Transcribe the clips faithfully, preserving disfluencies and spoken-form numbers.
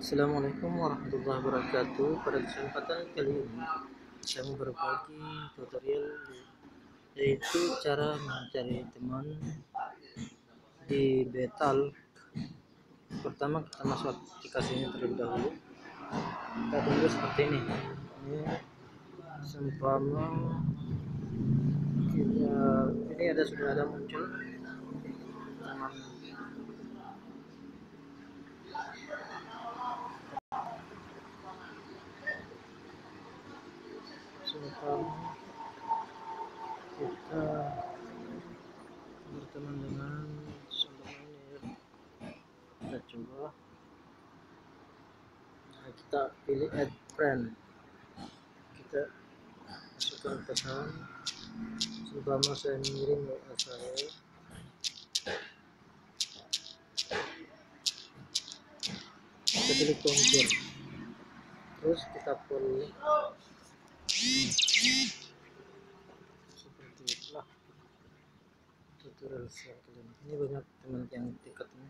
Assalamualaikum warahmatullahi wabarakatuh. Pada kesempatan kali ini saya mau berbagi tutorial yaitu cara mencari teman di Betal. Pertama kita masuk aplikasinya terlebih dahulu. Kita tunggu seperti ini. Ini seumpama kita, ini ada sudah ada muncul teman. Seumpama kita berteman dengan seumpama ini ya. Kita coba. Nah, kita pilih add friend, kita masukkan pesan seumpama saya mengirim W A saya, kita pilih confirm, terus kita follow. Seperti itulah tutorial saya kali ini. Ini banyak teman yang dekat ini.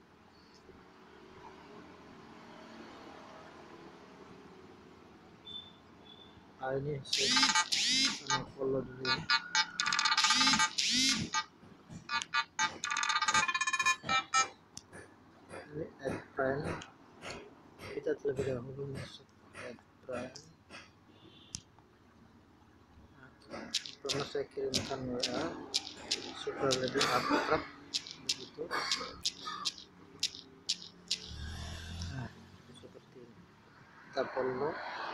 Ah, ini saya follow dulu ini. Ini add friend, kita terlebih dahulu masuk add friend. Nah, pertama saya kirimkan W A supaya lebih akrab begitu. Nah, seperti ini. Kita follow.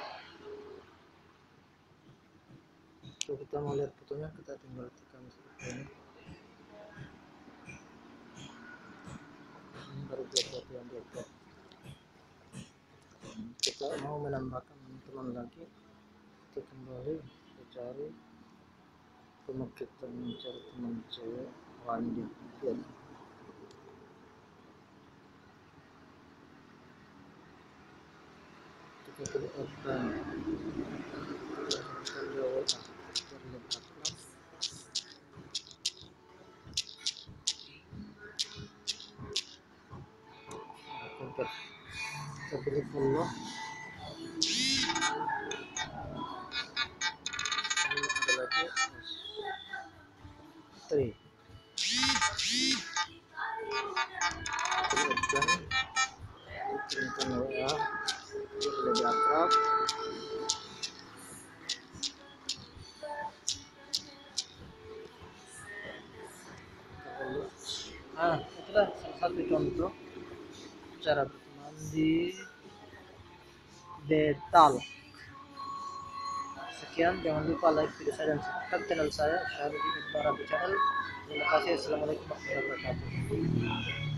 Kalau kita mau lihat fotonya, kita tinggal tekan seperti ini. Ini baru dua foto yang diupload. Kita mau menambahkan teman lagi, kita kembali kita cari, cuma kita mencari teman saya Wandi. Kita pilih open, kita lihat terlihat akrab. Kita pilih follow. Ini ada lagi three. Kemudian kirimkan W A lebih akrab. Nah, itulah salah satu contoh cara berteman di Betal. Sekian, jangan lupa like video saya dan subscribe channel saya, Syahrini Iqbal Channel. Terima kasih. Assalamualaikum warahmatullahi wabarakatuh.